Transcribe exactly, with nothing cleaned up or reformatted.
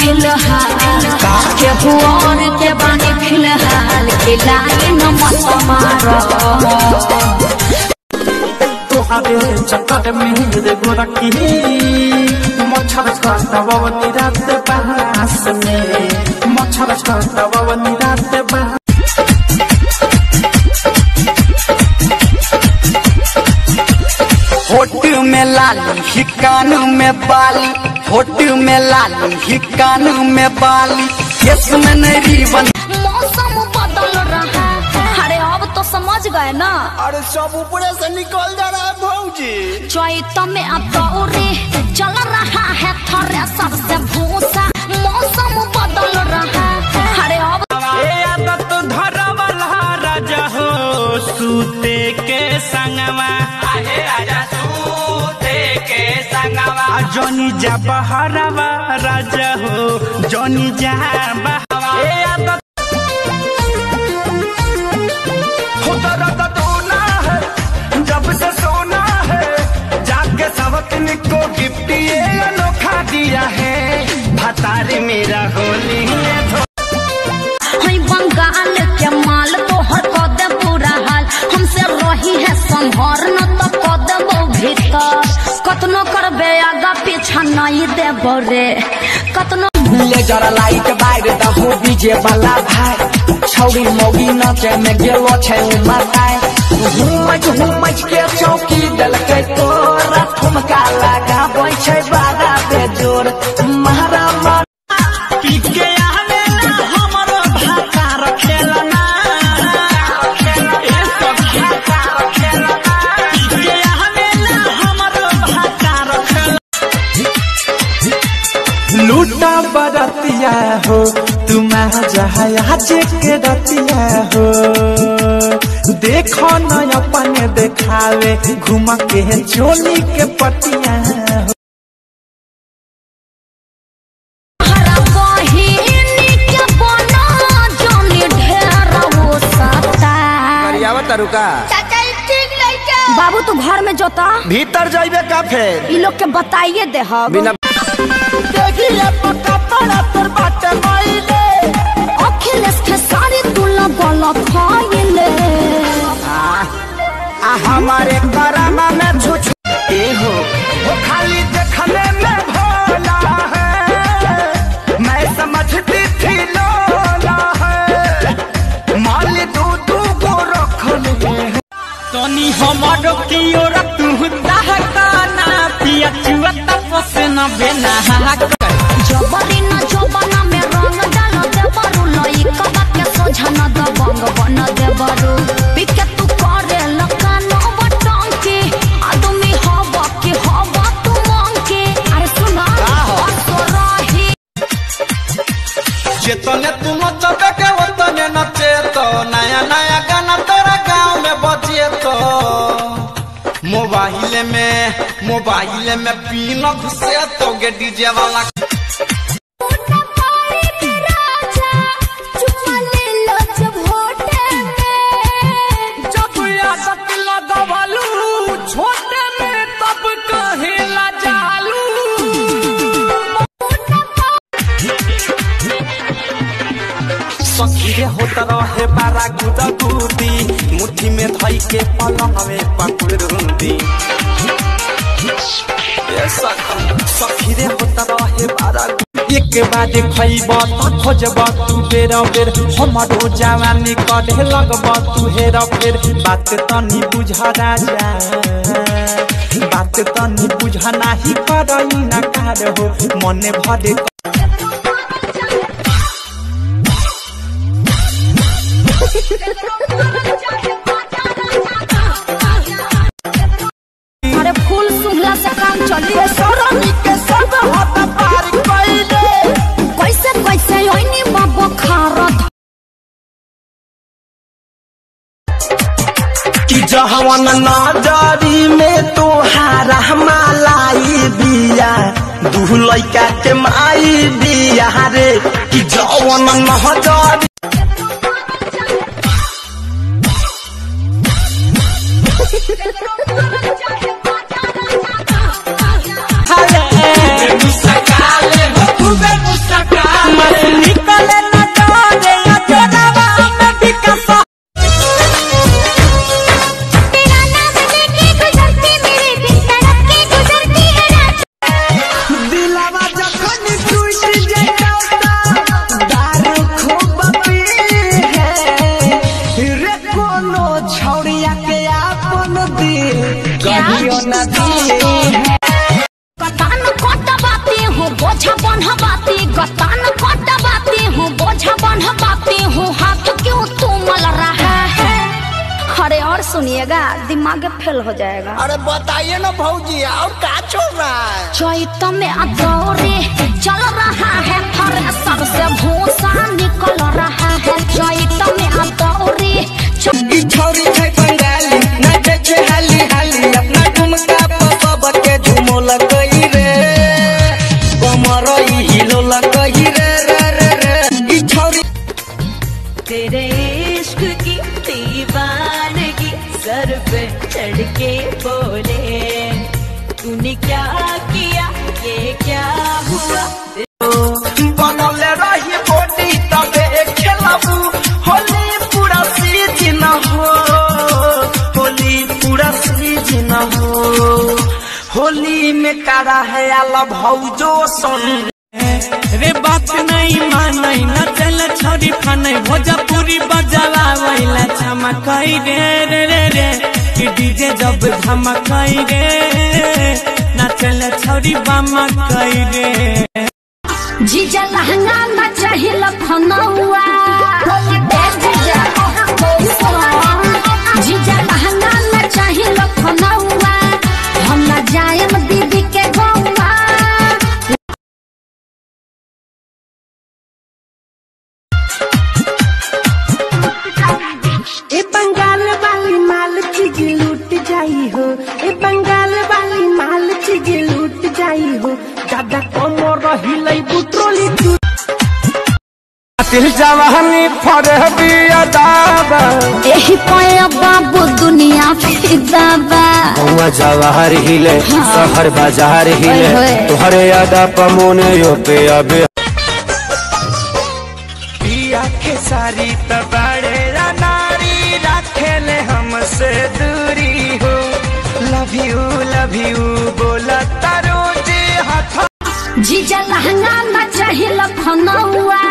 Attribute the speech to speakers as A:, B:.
A: फिलहाल के हुआर के बानी फिलहाल के लाइन मत मारो
B: तोहरे चक्कर में रे गोरकी मच्छर काटा बवनी रात बहास में मच्छर काटा बवनी रात बहास
C: होट में लाली ही कान में बाली होट में लाली ही कान में बाली केस में नरी बन
A: मौसम बदल रहा है। अरे अब तो समझ गए ना।
D: अरे सब ऊपर से निकल जा रहा है भौजी।
A: चैत में अतौरे चल रहा है थ्रेसर से भूसा मौसम बदल रहा है। अरे अब
B: ए आदत धरवाला राजा हो सूते के संगवा आहे राजा सूते के संगवा जनी जा बहरवा राजा हो जनी जा बहरवा ए आदत जब से सोना है जाके सबक को गिफ्ट ये अनोखा दिया है भतारी मेरा होली है
A: बंगाल के माल तोहर कद पूरा हाल हमसे रही है संभर न तो कद भीतर कतनो करबे आगा पीछा नहीं देबो रे कतनो
C: ले जरा लाइट बाहर दहो डीजे वाला भाई छौड़ी मोगी नाचे में गेलो छै उमरताई हुमच हुमच के चौकी दलकै तोरा ठुमका लगाबै छै बारा बेजोर महारा
B: पी के आले हमर भाका रखेलना ए सब भाका रखेलना पी के आले हमर भाका रखेलना लूटा बरतिया हो तुम जहाया के रतिया हो देखो न अपने देखावे घुमा के चोली के पटिया हो
D: रुका
A: बाबू तू घर में जोता
D: भीतर जाइबे का फेर
A: इ लोग के बताइए दे
D: बिना देखिए पक्का पड़ा तोर बाटे माइले
A: अखिलेश के सारी तू लगल खाइले
D: आ हमारे करामा में छुछ ए हो वो खाली देखने में भोला है मैं समझती थी लोला है माली दू दू को रख ले तनी हमारो की ओर तू दहकाना पिया चुआ तपस न बेना
A: जबरी न जबना में रंग डाल दे बरू लई कबा के सोझा न दबंग बन दे बरू पिके तू करे लकान बटन के आदमी हवा के हवा तू मांग के अरे सुना तो रही
D: चेतने तू नचबे के वतने नचे तो नया नया गाना तेरा गांव में बजे तो मोबाइल में मोबाइल में पीन घुसे तो गे डीजे वाला छोटे में तब कहेला जालू सखी रे होता रहे बारा गुदा गुदी मुट्ठी में धई के पलंग में पकड़ूंदी ये सखी सखी रे होता रहे बारा एक बार खइब त खोजब तू बेर बेर हमरो जवानी कढे लगब तू हेर फेर बात तनी बुझ राजा बात तनी बुझ नाही करई ना कार हो मने भरे
A: अरे फूल सुंघला से काम चली
D: सरनी के सब हाथ पार कइले
A: कैसे कैसे ओइनी बाबू खारत
D: कि जहवन नजरी में तोहारा मालाई बिया दू लइका के माई बिया रे कि जवन नजरी मुस्काले हो खूबे मुस्का
A: बोझा बन्हवाती गतान कटवाती हूँ बोझा बन्हवाती हूँ हाथ क्यों तू मल रहा है। अरे और सुनिएगा दिमाग फेल हो जाएगा।
E: अरे बताइए ना भौजी और क्या चल रहा है।
A: चैत में अदौरे चल रहा है थ्रेसर से भूसा निकल रहा है। चैत में अदौरे
C: छौरी छै बंगाली नाचे छै हाली हाली अपना ठुमका पसब के झुमो लगई रे कमर हिलो लगई रे रे रे रे ई छौरी
F: तेरे इश्क की दीवानगी सर पे चढ़ के बोले तूने क्या किया ये क्या हुआ।
C: बनल रही बॉडी तबे खेलबू होली पूरा सीजन हो होली पूरा सीजन हो होली में कारा है आला भौजो सन
B: रे बात नहीं मानै न चल छोरी फनै भोजपुरी बजावा वैला चमकई रे रे रे रे कि डीजे जब धमकई रे न चल छोरी बमकई रे।
A: जीजा लहंगा न चाहिए लखनऊआ जीजा जीजा लहंगा न चाहिए लखनऊआ हम न जायम दीदी के गौवा।
G: ए बंगाल वाली माल चीज लूट जाई हो ए बंगाल वाली माल चीज लूट जाई हो दादा कमर रही बुट्रोली
D: दिल जवानी फरहबी अदाबा
A: एही पाया बाबू दुनिया फिदा बा।
H: हुआ जवाहर हिले शहर बाजार हिले तुहरे यादा पमोने यो पे अबे
D: पिया के सारी तबाड़े नारी रखेले हमसे दूरी हो लव यू लव यू बोला तारो जी हाथ
A: जीजा लहंगा न चाहिए लखनऊआ